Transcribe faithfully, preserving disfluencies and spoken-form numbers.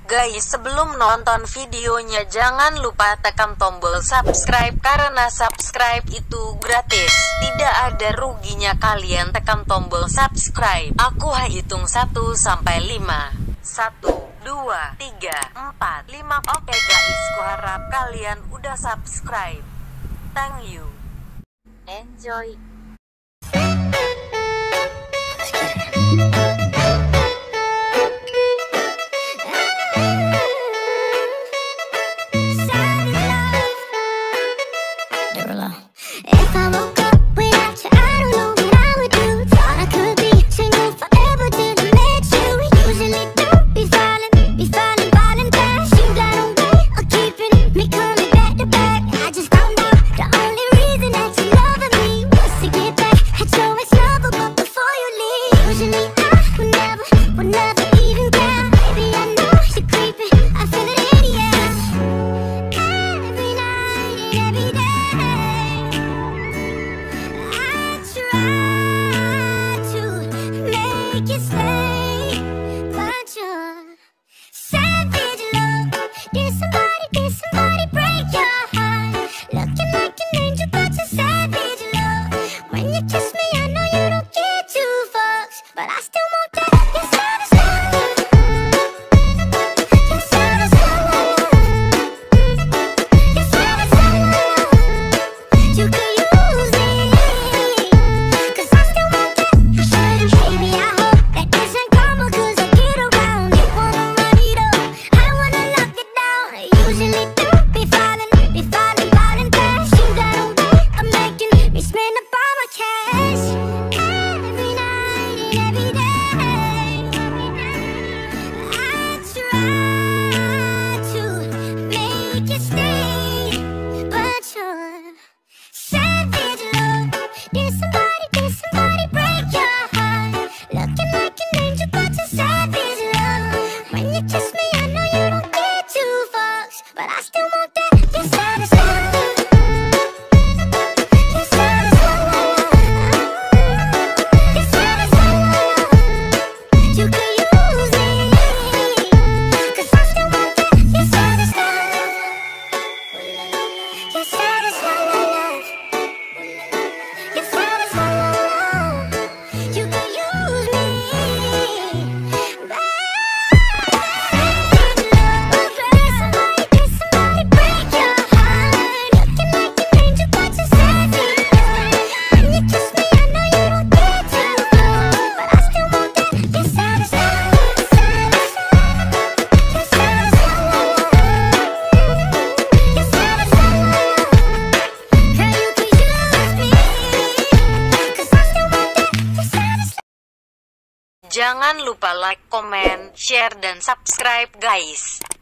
Guys, sebelum nonton videonya jangan lupa tekan tombol subscribe karena subscribe itu gratis. Tidak ada ruginya kalian tekan tombol subscribe. Aku hitung satu sampai lima. satu, dua, tiga, empat, lima. Oke guys, ku harap kalian udah subscribe. Thank you. Enjoy. If I woke up without you, I don't know what I would do. Thought I could be single forever till I met you. Usually don't be falling, be falling, falling fast. You got a way of keeping me coming back to back. I just found out the only reason that you loving me was to get back at your ex-lover, but before you leave, usually I would never, would never even care. Baby, I know you're creeping, I feel it in the air. Every night and every day you stay, but you're savage love. Did somebody, did somebody break your heart? Looking like an angel, but you're savage love. When you kiss me, I know you don't get two fucks, but I still want that. You're savage love. You're savage love. You're savage love. You could use me, 'cause I still want that. Baby, I hope that isn't karma, 'cause I get around. You wanna run it up, I wanna lock it down. I usually don't be falling, be falling, falling fast. You got a way of making me spend up all my cash. Every night and every day I try to make you stay, but you're savage love. Did somebody, did somebody break your heart? Looking like an angel, but you're savage love. When you kiss me, I know you don't get two fucks, but I still want that. You're savage love. You're savage love. You're savage love. You could use me, 'cause I still want that. You're savage love. You're savage love. You're savage love. You could use me. Did somebody, did somebody break your heart? Looking like an angel, but you're savage. When you kiss me, I know you don't get two fucks, but I still want that. You're savage love. You're savage love. You're savage love. Girl, you could use me, 'cause I still want that. You're savage love. Jangan lupa like, comment, share, dan subscribe guys.